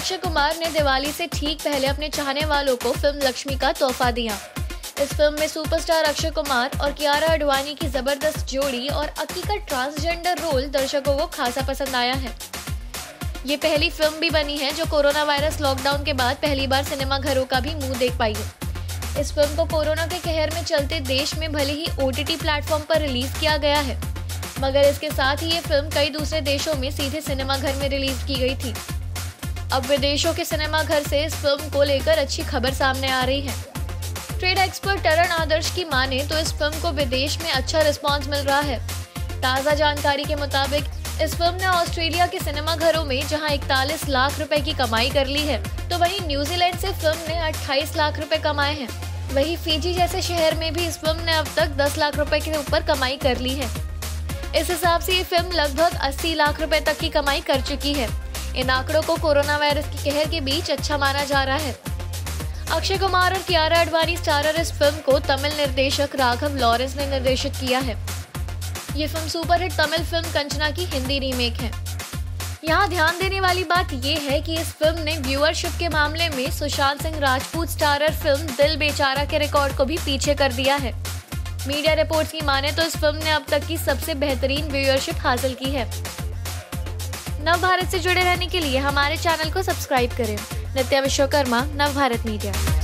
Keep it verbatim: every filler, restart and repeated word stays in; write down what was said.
अक्षय कुमार ने दिवाली से ठीक पहले अपने चाहने वालों को फिल्म लक्ष्मी का तोहफा दिया। इस फिल्म में सुपरस्टार अक्षय कुमार और कियारा आडवाणी की जबरदस्त जोड़ी और अक्की का ट्रांसजेंडर रोल दर्शकों को खासा पसंद आया है। ये पहली फिल्म भी बनी है जो कोरोना वायरस लॉकडाउन के बाद पहली बार सिनेमा घरों का भी मुंह देख पाई है। इस फिल्म को कोरोना के कहर में चलते देश में भले ही ओटीटी प्लेटफॉर्म पर रिलीज किया गया है, मगर इसके साथ ही ये फिल्म कई दूसरे देशों में सीधे सिनेमा घर में रिलीज की गई थी। अब विदेशों के सिनेमा घर से इस फिल्म को लेकर अच्छी खबर सामने आ रही है। ट्रेड एक्सपर्ट टरण आदर्श की माने तो इस फिल्म को विदेश में अच्छा रिस्पांस मिल रहा है। ताज़ा जानकारी के मुताबिक इस फिल्म ने ऑस्ट्रेलिया के सिनेमा घरों में जहां इकतालीस लाख रुपए की कमाई कर ली है, तो वहीं न्यूजीलैंड से फिल्म ने अट्ठाईस लाख रुपए कमाए हैं। वहीं फिजी जैसे शहर में भी इस फिल्म ने अब तक दस लाख रुपए के ऊपर कमाई कर ली है। इस हिसाब से ये फिल्म लगभग अस्सी लाख रुपए तक की कमाई कर चुकी है। इन आंकड़ों को कोरोना वायरस के कहर के बीच अच्छा माना जा रहा है। अक्षय कुमार और कियारा आडवाणी स्टारर इस फिल्म को तमिल निर्देशक राघव लॉरेंस ने निर्देशित किया है। ये फिल्म सुपरहिट तमिल फिल्म कंचना की हिंदी रीमेक है। यहाँ ध्यान देने वाली बात ये है कि इस फिल्म ने व्यूअरशिप के मामले में सुशांत सिंह राजपूत स्टारर फिल्म दिल बेचारा के रिकॉर्ड को भी पीछे कर दिया है। मीडिया रिपोर्ट्स की माने तो इस फिल्म ने अब तक की सबसे बेहतरीन व्यूअरशिप हासिल की है। नव भारत से जुड़े रहने के लिए हमारे चैनल को सब्सक्राइब करें। नित्या विश्वकर्मा, नव भारत मीडिया।